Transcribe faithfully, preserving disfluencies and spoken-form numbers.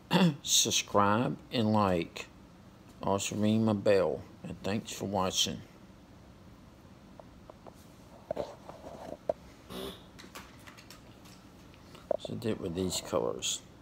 subscribe and like. Also ring my bell. And thanks for watching. So I did with these colors.